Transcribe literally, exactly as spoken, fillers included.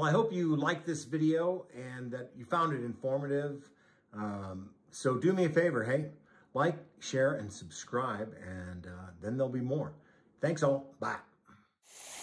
I hope you liked this video and that you found it informative. Um, so do me a favor, hey, like, share, and subscribe, and uh, then there'll be more. Thanks all. Bye.